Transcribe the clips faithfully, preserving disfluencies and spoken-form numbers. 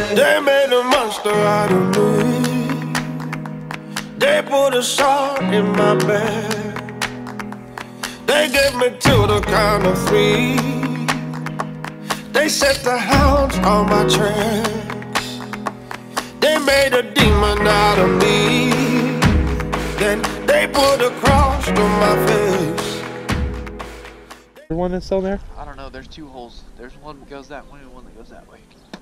They made a monster out of me. They put a shot in my bed. They gave me to the count of three. They set the hounds on my tracks. They made a demon out of me. Then they put a cross to my face. The one that's still there? I don't know, there's two holes. There's one that goes that way and one that goes that way.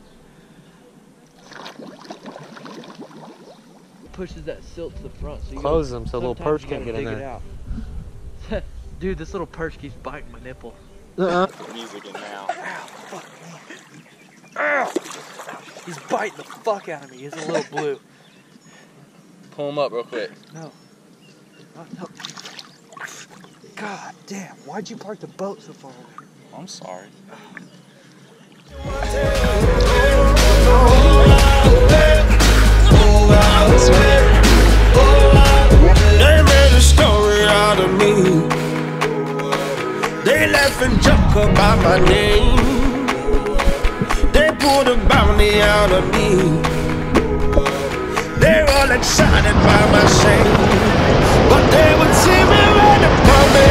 Pushes that silt to the front. So you Close gotta, them so little perch can't get in there. Dude, this little perch keeps biting my nipple. Uh-uh. Music in now. Ow, fuck me. Ow! He's biting the fuck out of me. He's a little blue. Pull him up real quick. No. Oh, no. God damn, why'd you park the boat so far away? I'm sorry. They made a story out of me. They laugh and joke about my name. They pulled a bounty out of me. They're all excited by my shame, but they would see me right upon me.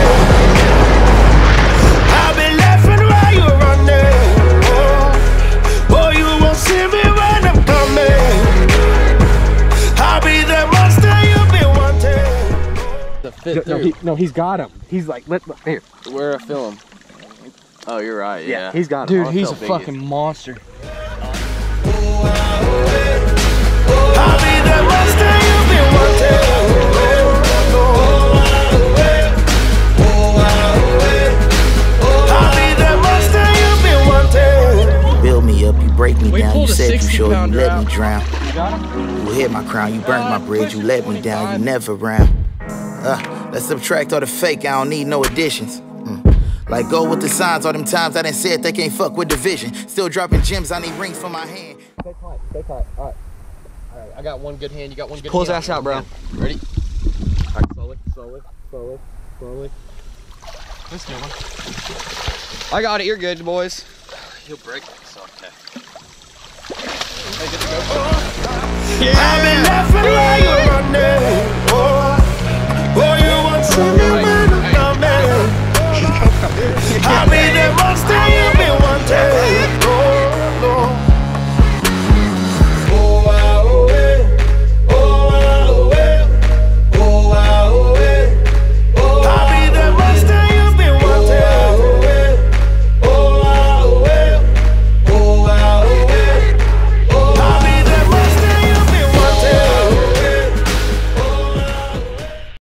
I'll be laughing while you're running. Oh, oh, you won't see me when I'm coming. I'll be the monster you've been wanting. The fit no, he, no, he's got him. He's like, let, let here. Where I film? Oh, you're right. Yeah, yeah he's got him. Dude, he's a fucking is. monster. I'll be the monster you've been wanting. I'll be the monster you've been wanting. You build me up, you break me we down. You said you sure you let out. me drown. You got him? You hit my crown, you burned my bridge, you let me down, you never round. Uh, let's subtract all the fake, I don't need no additions. Mm. Like go with the signs, all them times I done said they can't fuck with division. Still dropping gems, I need rings for my hand. Stay tight, stay tight. All right. All right, I got one good hand, you got one good Pull hand. Pull his ass out, bro. Ready? All right, slowly, slowly, slowly, slowly. Let's go. I got it, you're good, boys. He'll break it, so okay. Hey, good to go. Yeah. I've been laughing